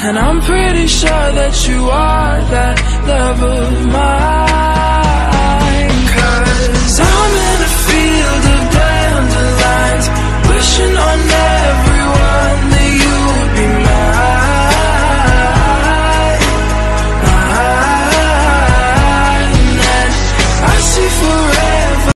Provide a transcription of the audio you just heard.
And I'm pretty sure that you are that love of mine.